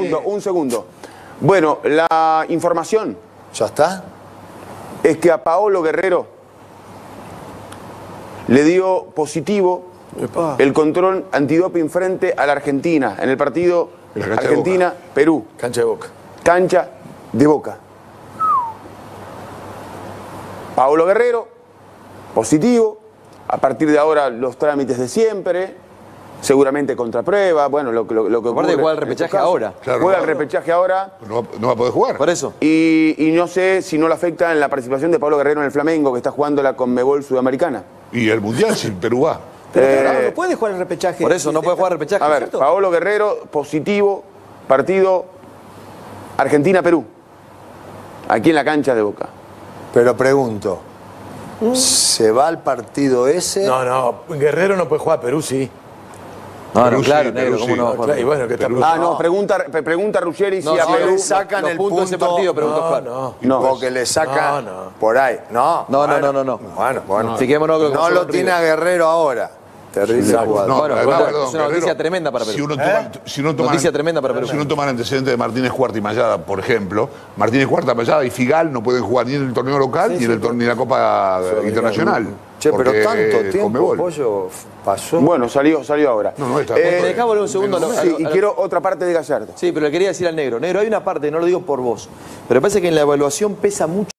Un segundo. Bueno, la información ¿Ya está? es que a Paolo Guerrero le dio positivo el control antidoping frente a la Argentina en el partido Argentina-Perú. Cancha de Boca. Cancha de Boca. Paolo Guerrero, positivo. A partir de ahora los trámites de siempre. Seguramente contraprueba. Bueno, lo que Aparte juega el repechaje ahora. Claro, juega el repechaje ahora. No va a poder jugar. Por eso. Y no sé si no le afecta en la participación de Paolo Guerrero en el Flamengo, que está jugando la Conmebol Sudamericana. Y el Mundial sin Perú va. Pero claro, no puede jugar el repechaje. Por eso no puede jugar repechaje. A ver, ¿cierto? Paolo Guerrero, positivo, partido Argentina-Perú. Aquí en la cancha de Boca. Pero pregunto, ¿se va al partido ese? No, Guerrero no puede jugar, Perú sí. No, Perú no, claro, sí, negro, Perú ¿cómo sí. no va a jugar? Y bueno, que está Ah, no, pregunta Ruggeri si No, a si Perú... le sacan los el puntos de ese punto. partido, pregunta Oscar. No. Porque le sacan No. por ahí. No, No. Bueno. Fijémonos que No lo tiene a Guerrero ahora. Terrible jugador. No, Bueno, además, bueno, perdón, es una noticia Guerrero, tremenda para Perú. Si uno toma Noticia tremenda para Perú. Si uno toma el antecedente de Martínez Cuarta y Mayada, por ejemplo, Martínez Cuarta, Mayada y Figal no pueden jugar ni en el torneo local ni en la Copa Internacional. Che, pero porque tanto tiempo, Conmebol. Pollo, pasó. Bueno, salió ahora. No, está. Me dejá volver un segundo. Sí, y quiero otra parte de Gallardo. Sí, pero le quería decir al negro. Negro, hay una parte, no lo digo por vos, pero parece que en la evaluación pesa mucho